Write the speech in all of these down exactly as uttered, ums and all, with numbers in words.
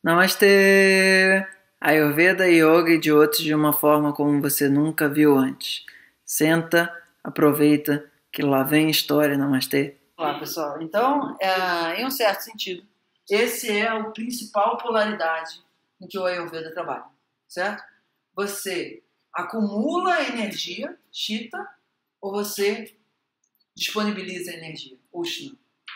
Namastê! Ayurveda, Yoga e de outros de uma forma como você nunca viu antes. Senta, aproveita, que lá vem história, Namastê. Olá, pessoal. Então, é, em um certo sentido, esse é o principal polaridade em que o Ayurveda trabalha, certo? Você acumula energia, Chitta, ou você disponibiliza energia, Ushna,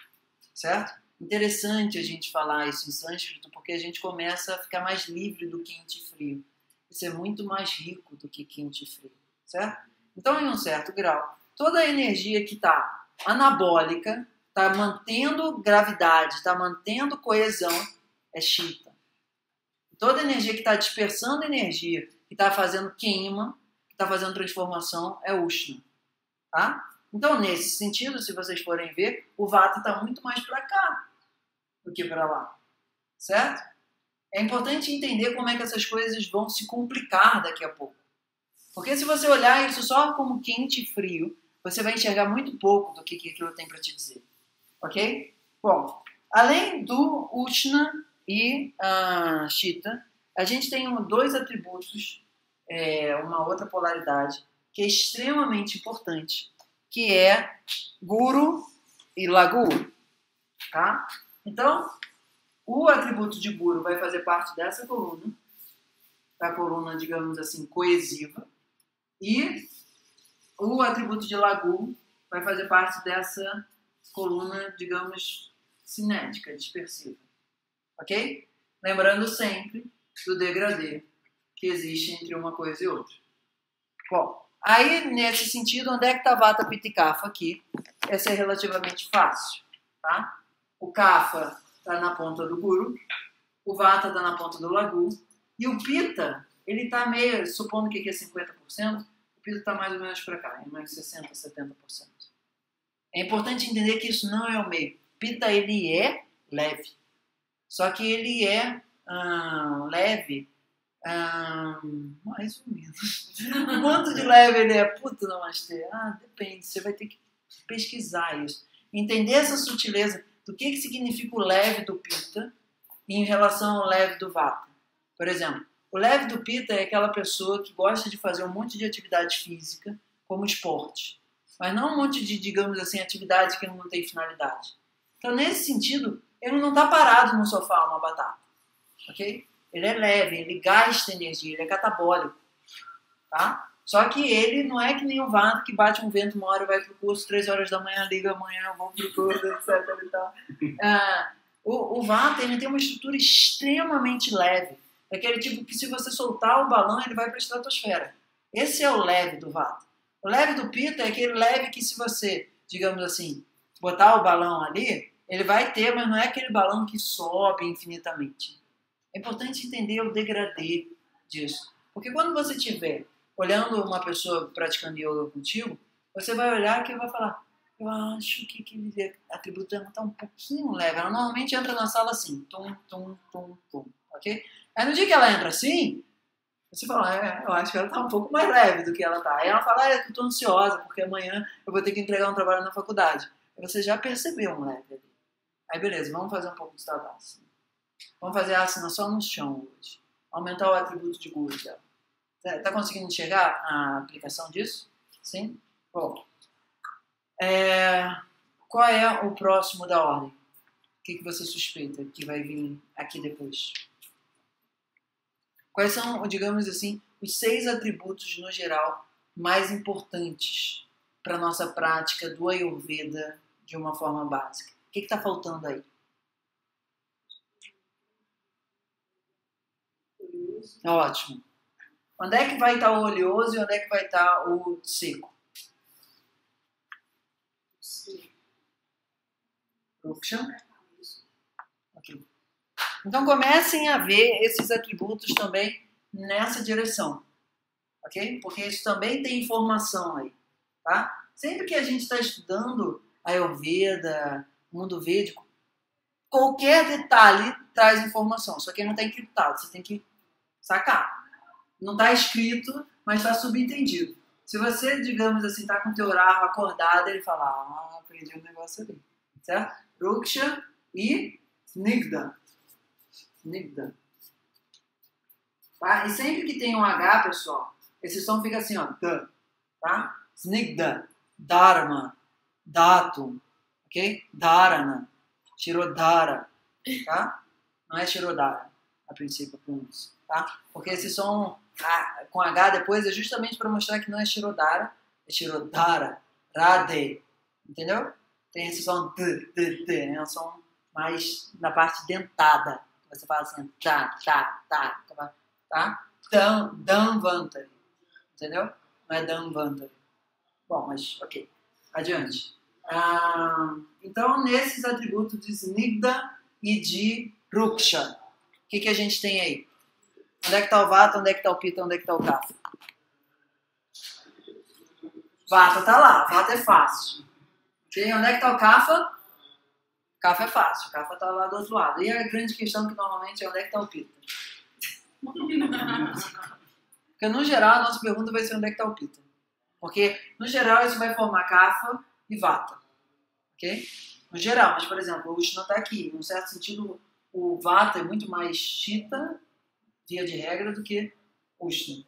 certo? Interessante a gente falar isso em sânscrito, porque a gente começa a ficar mais livre do quente e frio. Isso é muito mais rico do que quente e frio, certo? Então, em um certo grau, toda a energia que está anabólica, está mantendo gravidade, está mantendo coesão, é Chitta. Toda a energia que está dispersando energia, que está fazendo queima, que está fazendo transformação, é Ushna, tá? Então, nesse sentido, se vocês forem ver, o Vata está muito mais para cá do que para lá, certo? É importante entender como é que essas coisas vão se complicar daqui a pouco. Porque se você olhar isso só como quente e frio, você vai enxergar muito pouco do que, que aquilo tem para te dizer, ok? Bom, além do Ushna e uh, Chitta, a gente tem dois atributos, é, uma outra polaridade, que é extremamente importante, que é Guru e Lagu, tá? Então, o atributo de Guru vai fazer parte dessa coluna, da coluna, digamos assim, coesiva, e o atributo de Lagu vai fazer parte dessa coluna, digamos, cinética, dispersiva, ok? Lembrando sempre do degradê que existe entre uma coisa e outra. Bom, aí, nesse sentido, onde é que está Vata, Pitta e Kapha aqui? Essa é relativamente fácil, tá? O Kapha está na ponta do Guru, o Vata está na ponta do Lagu, e o Pitta, ele está meio, supondo que aqui é cinquenta por cento, o Pitta está mais ou menos para cá, em mais sessenta por cento, setenta por cento. É importante entender que isso não é o meio. Pitta, ele é leve, só que ele é hum, leve, hum, mais ou menos. Quanto de leve ele é? Puta, namastê. Ah, depende, você vai ter que pesquisar isso. Entender essa sutileza do que, que significa o leve do Pitta em relação ao leve do Vata. Por exemplo, o leve do Pitta é aquela pessoa que gosta de fazer um monte de atividade física como esporte, mas não um monte de, digamos assim, atividade que não tem finalidade. Então, nesse sentido, ele não está parado no sofá uma batata, ok? Ele é leve, ele gasta energia, ele é catabólico, tá? Só que ele não é que nem o Vata que bate um vento, uma hora vai pro curso, três horas da manhã, liga amanhã, eu vou pro curso, etc e tal. Ah, o, o Vata, ele tem uma estrutura extremamente leve. É aquele tipo que se você soltar o balão, ele vai para a estratosfera. Esse é o leve do Vata. O leve do Pitta é aquele leve que se você, digamos assim, botar o balão ali, ele vai ter, mas não é aquele balão que sobe infinitamente. É importante entender o degradê disso. Porque quando você estiver olhando uma pessoa praticando yoga contigo, você vai olhar que vai falar, eu acho que aquele atributo dela está um pouquinho leve. Ela normalmente entra na sala assim, tum, tum, tum, tum, ok? Aí no dia que ela entra assim, você fala, é, eu acho que ela está um pouco mais leve do que ela está. Aí ela fala, ah, é que eu estou ansiosa, porque amanhã eu vou ter que entregar um trabalho na faculdade. Aí você já percebeu um leve ali. Aí beleza, vamos fazer um pouco de Tadasana. Vamos fazer a asana só no chão hoje. Aumentar o atributo de Guru dela. Está conseguindo enxergar a aplicação disso? Sim? Bom. É, qual é o próximo da ordem? O que, que você suspeita que vai vir aqui depois? Quais são, digamos assim, os seis atributos, no geral, mais importantes para a nossa prática do Ayurveda de uma forma básica? O que está faltando aí? Ótimo. Onde é que vai estar o oleoso e onde é que vai estar o seco? Ruksha? Ok. Então comecem a ver esses atributos também nessa direção, ok? Porque isso também tem informação aí, tá? Sempre que a gente está estudando Ayurveda, mundo védico, qualquer detalhe traz informação, só que não está encriptado, você tem que sacar. Não está escrito, mas está subentendido. Se você, digamos assim, está com o teu raho acordado, ele fala, ah, aprendi um negócio ali, certo? Ruksha e Snigdha. Snigda. Tá? E sempre que tem um H, pessoal, esse som fica assim, ó. Tá? Snigda. Dharma. Datum. Ok? Dharana. Shirodhara. Tá? Não é Shirodhara, a princípio, a pronúncia. Tá? Porque esse som a, com H depois é justamente para mostrar que não é Shirodhara, é Shirodhara. Radhe. Entendeu? Tem esse som D, D, D. É um som mais na parte dentada. Você fala assim, tá, tá, tá, tá, tá? Dan, Danvantari, entendeu? Não é Danvantari. Bom, mas ok. Adiante. Ah, então, nesses atributos de Snigda e de Ruksha, o que, que a gente tem aí? Onde é que está o Vata, onde é que está o Pitta, onde é que está o Kapha? Vata está lá, Vata é fácil. Okay? Onde é que está o Kapha? Kapha é fácil, Kapha está lá do outro lado. E a grande questão que normalmente é onde é que está o Pitta? Porque no geral a nossa pergunta vai ser onde é que está o Pitta. Porque no geral isso vai formar Kapha e Vata. Ok? No geral, mas por exemplo, o Ushna está aqui. Num certo sentido, o Vata é muito mais Chitta, via de regra, do que Ushna.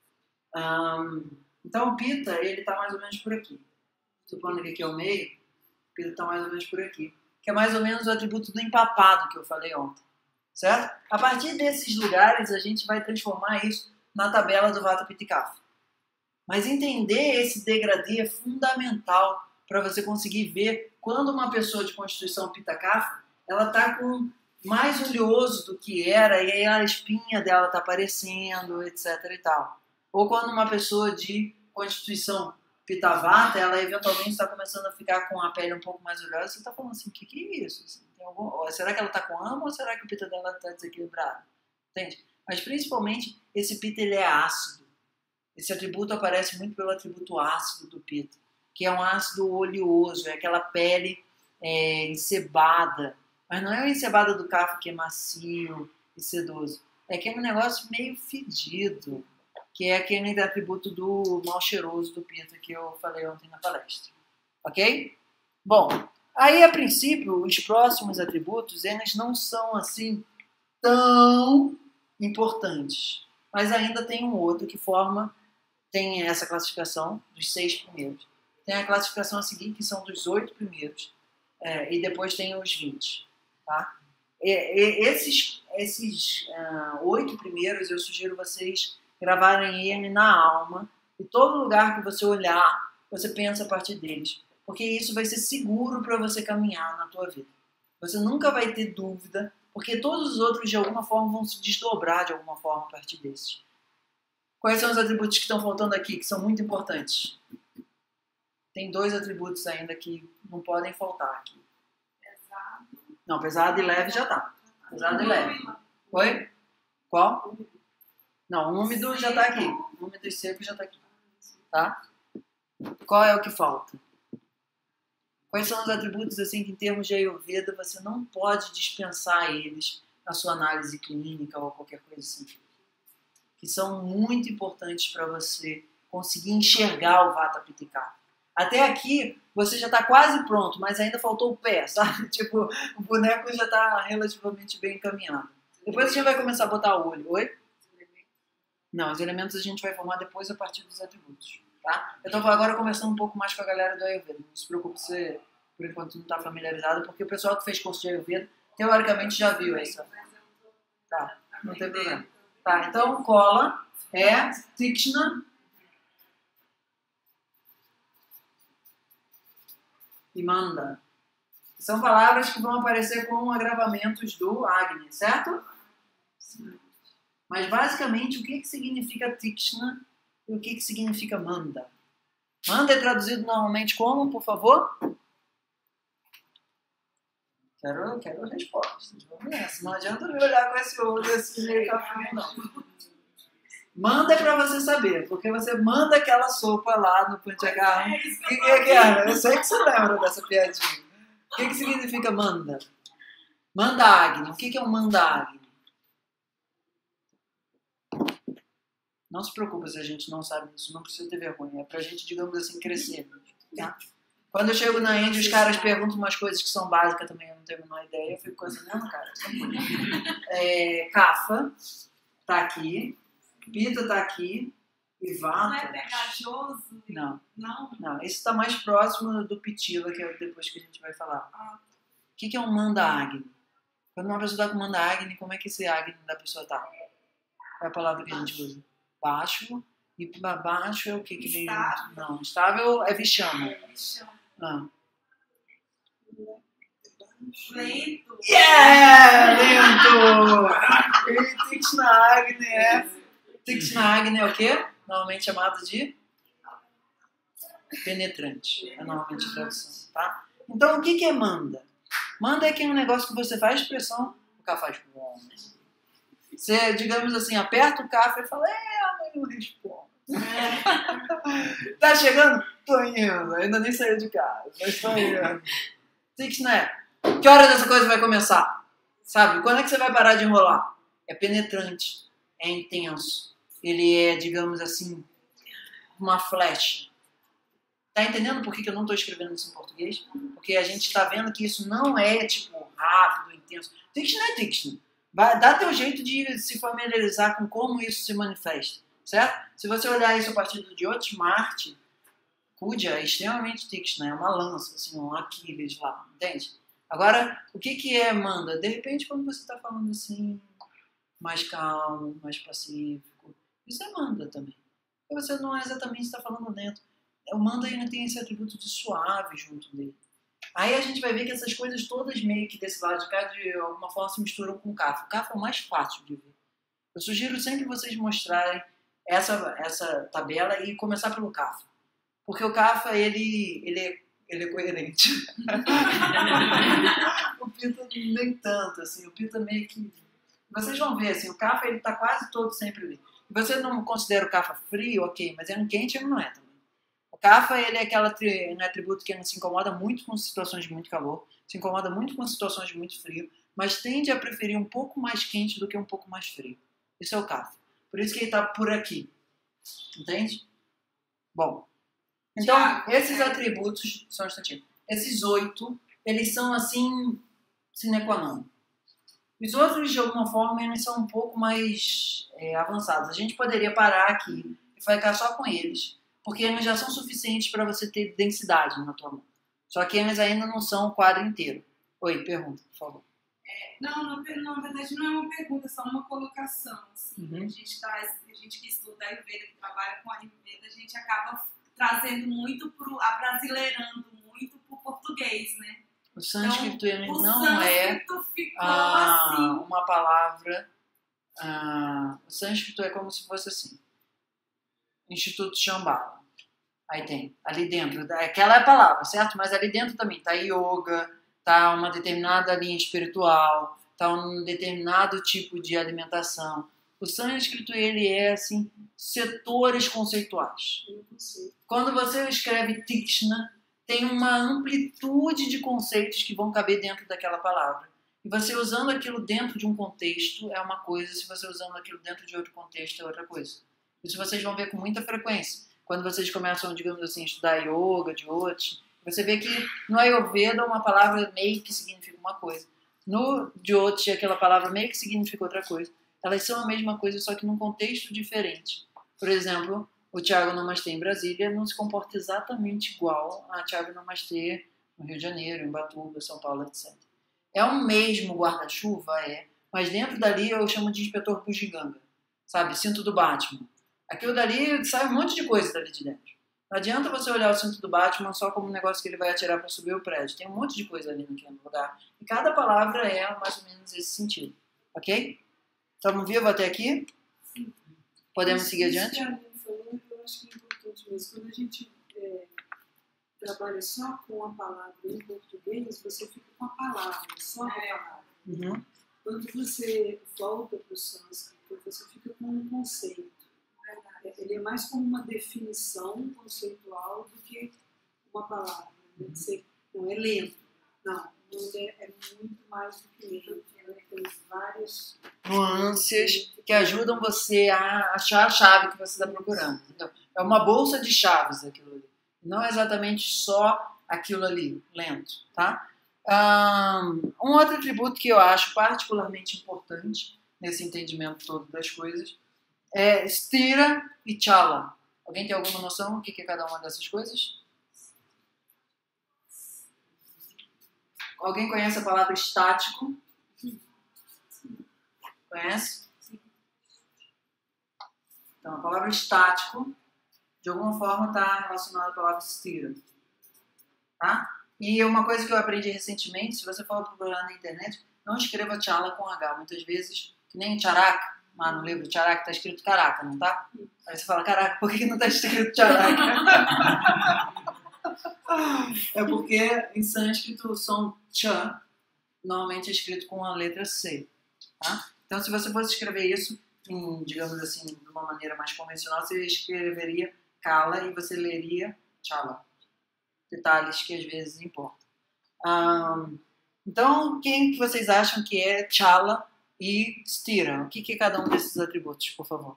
Um, então o Pitta, ele está mais ou menos por aqui. Supondo que aqui é o meio, o Pitta está mais ou menos por aqui. Que é mais ou menos o atributo do empapado que eu falei ontem. Certo? A partir desses lugares, a gente vai transformar isso na tabela do Vata, Pitta e Kapha. Mas entender esse degradê é fundamental para você conseguir ver quando uma pessoa de constituição Pitta Kapha, ela está com mais oleoso do que era, e aí a espinha dela está aparecendo, etc e tal. Ou quando uma pessoa de constituição Pitta Vata, ela eventualmente está começando a ficar com a pele um pouco mais oleosa, você está falando assim, o que, que é isso? Assim, tem algum... Será que ela está com ama ou será que o Pitta dela está desequilibrado? Entende? Mas principalmente, esse Pitta ele é ácido. Esse atributo aparece muito pelo atributo ácido do Pitta, que é um ácido oleoso, é aquela pele é, encebada. Mas não é a encebada do Kapha que é macio e sedoso. É aquele negócio meio fedido, que é aquele atributo do mal cheiroso do Pitta que eu falei ontem na palestra. Ok? Bom, aí a princípio, os próximos atributos, eles não são assim tão importantes. Mas ainda tem um outro que forma, tem essa classificação dos seis primeiros. Tem a classificação a seguir, que são dos oito primeiros. É, e depois tem os vinte. Tá? E, e, esses esses uh, oito primeiros, eu sugiro vocês gravarem ele na alma. E todo lugar que você olhar, você pensa a partir deles. Porque isso vai ser seguro para você caminhar na tua vida. Você nunca vai ter dúvida, porque todos os outros, de alguma forma, vão se desdobrar de alguma forma a partir desses. Quais são os atributos que estão faltando aqui, que são muito importantes? Tem dois atributos ainda que não podem faltar aqui. Pesado. Não, pesado e leve já tá. Pesado e leve. Oi? Qual? Não, úmido já tá aqui. Úmido e seco já tá aqui. Tá? Qual é o que falta? Quais são os atributos assim que em termos de Ayurveda você não pode dispensar eles na sua análise clínica ou qualquer coisa assim? Que são muito importantes para você conseguir enxergar o Vata, Pitta e Kapha. Até aqui você já está quase pronto, mas ainda faltou o pé, sabe? Tipo, o boneco já está relativamente bem encaminhado. Depois a gente vai começar a botar o olho. Oi? Não, os elementos a gente vai formar depois a partir dos atributos. Tá? Eu estou agora conversando um pouco mais com a galera do Ayurveda. Não se preocupe, você por enquanto não está familiarizado, porque o pessoal que fez curso de Ayurveda teoricamente já viu isso. Tá, não tem problema. Tá, então cola é Tikshna e Manda. São palavras que vão aparecer com agravamentos do Agni, certo? Sim. Mas basicamente o que, que significa Tikshna e o que, que significa Manda? Manda é traduzido normalmente como, por favor? Quero, quero respostas. Vamos nessa. Não adianta me olhar com esse olho assim meio café, não. Manda é pra você saber, porque você manda aquela sopa lá no Panchakarma. O que, que é que era? Eu sei que você lembra dessa piadinha. O que, que significa manda? Manda Agni. O que, que é um manda Agni? Não se preocupe se a gente não sabe isso, não precisa ter vergonha. É pra gente, digamos assim, crescer. Tá? Quando eu chego na Índia, os caras perguntam umas coisas que são básicas também, eu não tenho a menor ideia. Eu fico assim, não, cara. É, Kafa tá aqui, Pita tá aqui, e Vata. Não é pegajoso? Não. Não? Não, esse tá mais próximo do Pitila, que é depois que a gente vai falar. Ah. O que, que é um Manda Agni? Quando uma pessoa tá com Manda Agni, como é que esse Agni da pessoa tá? Qual é a palavra que a gente usa? Baixo. E pra baixo é o que que vem junto? Não, estável é Vishama. Vishama. Não. Lento. Yeah! Lento! E Tikshna Agni é... Tikshna Agni é o quê? Normalmente chamado de... penetrante. É normalmente a tradução, tá? Então, o que que é manda? Manda é que é um negócio que você faz pressão, o cara faz... Você, digamos assim, aperta o café e fala, é, amanhã eu respondo. Tá chegando? Tô indo. Ainda nem saiu de casa, mas tô indo. Tikshna é, que hora dessa coisa vai começar? Sabe? Quando é que você vai parar de enrolar? É penetrante, é intenso. Ele é, digamos assim, uma flecha. Tá entendendo por que que eu não tô escrevendo isso em português? Porque a gente tá vendo que isso não é, tipo, rápido, intenso. Tikshna é Tikshna. Vai, dá teu jeito de se familiarizar com como isso se manifesta, certo? Se você olhar isso a partir do Jyotimarti, Kudya é extremamente Tikshna, é uma lança, assim, um Aquiles lá, entende? Agora, o que que é manda? De repente, quando você está falando assim, mais calmo, mais pacífico, isso é manda também. Porque você não é exatamente está falando lento. O manda ainda tem esse atributo de suave junto dele. Aí a gente vai ver que essas coisas todas meio que desse lado de cá, de alguma forma, se misturam com o Kapha. O Kapha é o mais fácil de ver. Eu sugiro sempre vocês mostrarem essa, essa tabela e começar pelo Kapha. Porque o Kapha, ele, ele, é, ele é coerente. O Pita nem tanto, assim. O Pita meio que... Vocês vão ver, assim, o Kapha, ele tá quase todo sempre ali. Você não considera o Kapha frio, ok, mas é um quente, ele não é também. O Kapha, ele é aquele um atributo que não se incomoda muito com situações de muito calor, se incomoda muito com situações de muito frio, mas tende a preferir um pouco mais quente do que um pouco mais frio. Isso é o Kapha. Por isso que ele está por aqui. Entende? Bom. Então, esses atributos, só um instantinho, esses oito, eles são assim, sine qua non. Os outros, de alguma forma, eles são um pouco mais é, avançados. A gente poderia parar aqui e ficar só com eles, porque eles já são suficientes para você ter densidade na tua mão. Só que eles ainda não são o quadro inteiro. Oi, pergunta, por favor. É, não, na, na verdade não é uma pergunta, é só uma colocação. Assim. Uhum. A, gente tá, a gente que estuda Ayurveda, que trabalha com Ayurveda, a gente acaba trazendo muito, pro, abrasileirando muito para o português, né? O sânscrito então, ele o não sânscrito é ficou ah, assim. uma palavra... Ah, o sânscrito é como se fosse assim. Instituto Shambhala. Aí tem, ali dentro, aquela é a palavra, certo? Mas ali dentro também tá yoga, tá uma determinada linha espiritual, tá um determinado tipo de alimentação. O sânscrito, ele é, assim, setores conceituais. Quando você escreve Tikshna, tem uma amplitude de conceitos que vão caber dentro daquela palavra. E você usando aquilo dentro de um contexto é uma coisa, se você usando aquilo dentro de outro contexto é outra coisa. Isso vocês vão ver com muita frequência. Quando vocês começam, digamos assim, a estudar yoga, jyoti, você vê que no Ayurveda uma palavra meio que significa uma coisa. No jyoti aquela palavra meio que significa outra coisa. Elas são a mesma coisa, só que num contexto diferente. Por exemplo, o Thiago Namastê em Brasília não se comporta exatamente igual a Thiago Namastê no Rio de Janeiro, em Batuba, São Paulo, etcétera. É o mesmo guarda-chuva? É. Mas dentro dali eu chamo de inspetor bugiganga. Sabe? Cinto do Batman. Aquilo dali sai um monte de coisa dali de dentro. Não adianta você olhar o cinto do Batman só como um negócio que ele vai atirar para subir o prédio. Tem um monte de coisa ali naquele lugar. E cada palavra é mais ou menos esse sentido. Ok? Estamos vivos até aqui? Sim. Podemos Isso, seguir isso adiante? Que a Aline falou, eu acho que é importante mesmo. Quando a gente é, trabalha só com a palavra em português, você fica com a palavra, só com a palavra. Uhum. Quando você volta para o sânscrito, você fica com um conceito. Ele é mais como uma definição conceitual do que uma palavra. Uhum. Você, não é lento. Não, é, é muito mais do que lento. Tem várias nuances que ajudam você a achar a chave que você está procurando. Entendeu? É uma bolsa de chaves aquilo ali. Não é exatamente só aquilo ali, lento, tá? Um outro atributo que eu acho particularmente importante nesse entendimento todo das coisas é stira e chala. Alguém tem alguma noção do que é cada uma dessas coisas? Alguém conhece a palavra estático? Conhece? Então, a palavra estático, de alguma forma, está relacionada à palavra stira. Tá? E uma coisa que eu aprendi recentemente, se você for procurar na internet, não escreva chala com H. Muitas vezes, que nem characa, lá no livro characa está escrito caraca, não tá? Aí você fala, caraca, por que não está escrito characa? É porque em sânscrito o som cha normalmente é escrito com a letra C. Tá? Então, se você fosse escrever isso, em, digamos assim, de uma maneira mais convencional, você escreveria kala e você leria chala. Detalhes que às vezes importam. Um, então, quem que vocês acham que é chala e stira? O que, que é cada um desses atributos, por favor?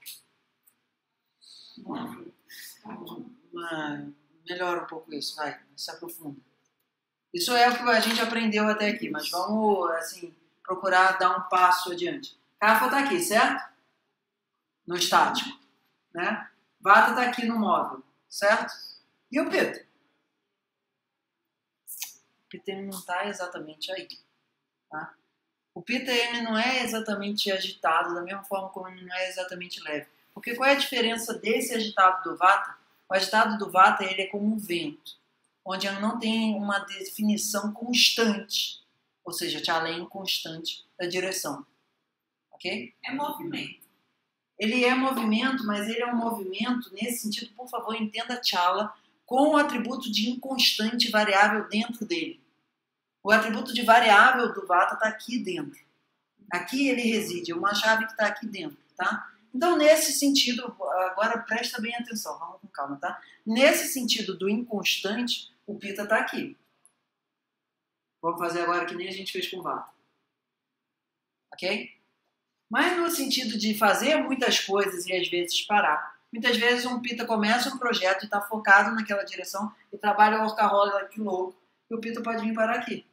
Uma, melhora um pouco isso, vai, se aprofunda. Isso é o que a gente aprendeu até aqui, mas vamos, assim, procurar dar um passo adiante. Kapha está aqui, certo? No estático, né? Vata está aqui no móvel, certo? E o Pitta? O Pitta não está exatamente aí, tá? O Pitta ele não é exatamente agitado da mesma forma como ele não é exatamente leve. Porque qual é a diferença desse agitado do Vata? O agitado do Vata ele é como um vento, onde ele não tem uma definição constante, ou seja, chala é inconstante da direção. Ok? É movimento. Ele é movimento, mas ele é um movimento, nesse sentido, por favor, entenda chala com o atributo de inconstante variável dentro dele. O atributo de variável do Vata está aqui dentro. Aqui ele reside, é uma chave que está aqui dentro, tá? Então, nesse sentido, agora presta bem atenção, vamos com calma, tá? Nesse sentido do inconstante, o Pitta está aqui. Vamos fazer agora que nem a gente fez com o Vata. Ok? Mas no sentido de fazer muitas coisas e às vezes parar. Muitas vezes um Pitta começa um projeto e está focado naquela direção e trabalha o workaholic louco e o Pitta pode vir parar aqui.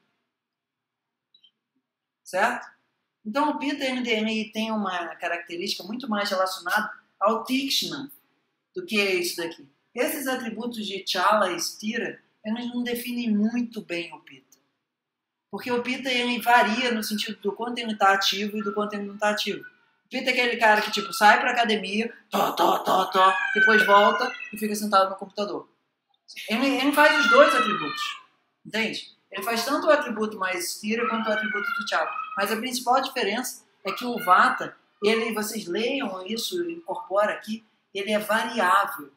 Certo? Então o Pitta M D M tem uma característica muito mais relacionada ao Tikshna do que isso daqui. Esses atributos de chala e stira, eles não definem muito bem o Pitta. Porque o Pitta ele varia no sentido do quanto ele está ativo e do quanto ele não está ativo. O Pitta é aquele cara que tipo, sai para academia, tó, tó, tó, tó, depois volta e fica sentado no computador. Ele, ele faz os dois atributos. Entende? Ele faz tanto o atributo mais stira quanto o atributo do chala. Mas a principal diferença é que o Vata, ele, vocês leiam isso, incorpora aqui, ele é variável.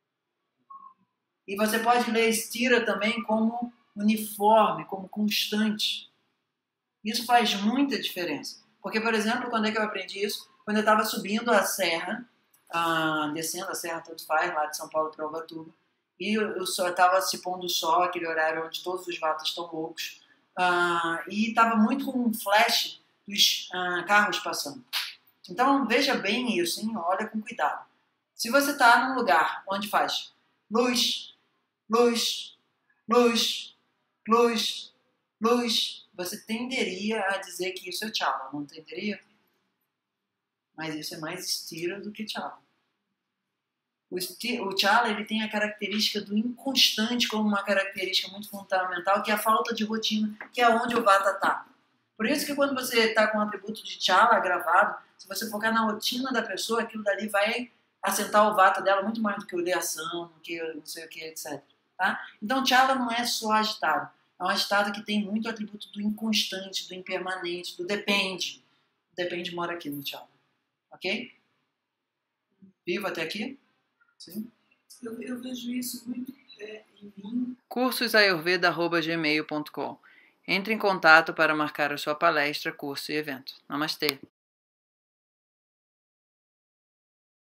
E você pode ler stira também como uniforme, como constante. Isso faz muita diferença. Porque, por exemplo, quando é que eu aprendi isso? Quando eu estava subindo a serra, ah, descendo a serra, tanto faz, lá de São Paulo para Ubatuba, e eu estava se pondo o sol, aquele horário onde todos os vatas estão loucos, ah, e estava muito com um flash dos ah, carros passando. Então, veja bem isso, hein? Olha com cuidado. Se você está num lugar onde faz luz, luz, luz, luz, luz, você tenderia a dizer que isso é chala, não tenderia? Mas isso é mais stira do que chala. O, sti, o chala ele tem a característica do inconstante como uma característica muito fundamental, que é a falta de rotina, que é onde o Vata está. Por isso que quando você está com o atributo de chala gravado, se você focar na rotina da pessoa, aquilo dali vai assentar o Vata dela muito mais do que o de ação, do que não sei o que, etcétera. Tá? Então chala não é só agitado. É um agitado que tem muito atributo do inconstante, do impermanente, do depende. O depende mora aqui no chala. Ok? Vivo até aqui? Sim. Eu, eu vejo isso muito é, em mim. cursos ayurveda arroba gmail ponto com. Entre em contato para marcar a sua palestra, curso e evento. Namastê!